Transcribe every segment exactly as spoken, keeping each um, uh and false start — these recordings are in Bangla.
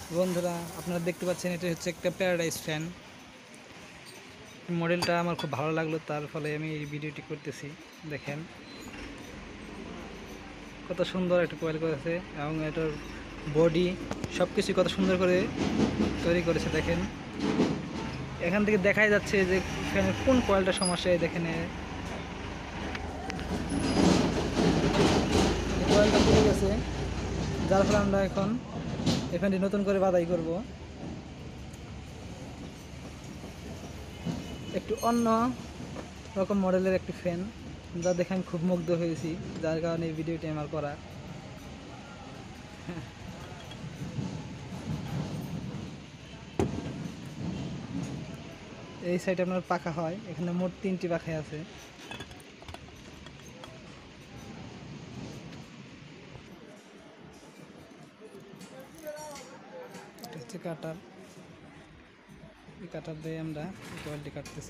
বন্ধুরা আপনারা দেখতে পাচ্ছেন এটা হচ্ছে একটা প্যারাডাইস ফ্যান। মডেলটা আমার খুব ভালো লাগলো, তার ফলে আমি এই ভিডিওটি করতেছি। দেখেন কত সুন্দর একটা কোয়েল করেছে এবং এটার বডি সব কিছু কত সুন্দর করে তৈরি করেছে। দেখেন এখান থেকে দেখাই যাচ্ছে যে ফ্যানের কোন কোয়েলটা সমস্যা। দেখেন কোয়েলটা পড়ে গেছে, যার ফলে আমরা এখন এই ফ্যানটি নতুন করে বাদাই করব। একটু অন্য রকম মডেলের একটি ফ্যান, যা দেখে আমি খুব মুগ্ধ হয়েছি, যার কারণে এই ভিডিওটি আমার করা। এই সাইডে আপনার পাখা হয়, এখানে মোট তিনটি পাখা আছে। এটা হচ্ছে কাটার, এই কাটার দিয়ে আমরা কোয়ালিটি কাটতেছি।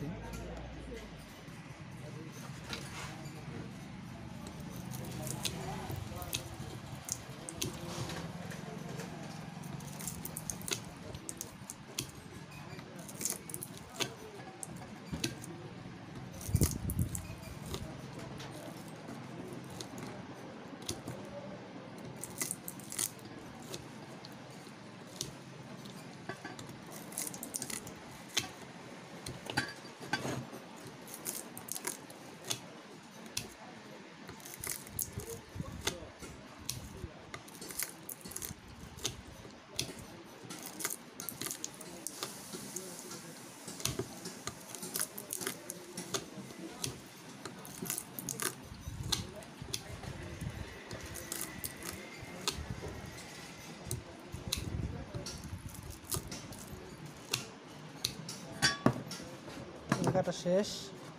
কাটা শেষ।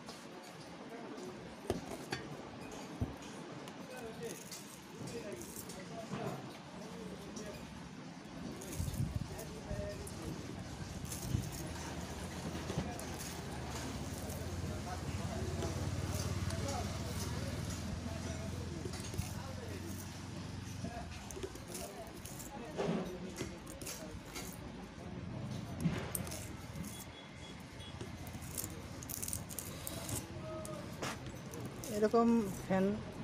এরকম ফ্যান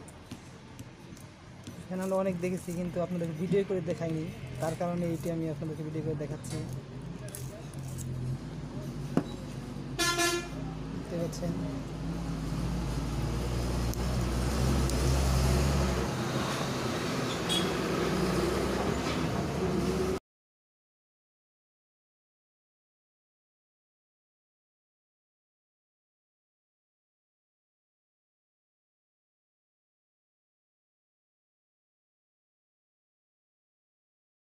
ফ্যান আমরা অনেক দেখেছি, কিন্তু আপনাদেরকে ভিডিও করে দেখাইনি, তার কারণে এইটি আমি আপনাদেরকে ভিডিও করে দেখাচ্ছি। দেখতে পাচ্ছেন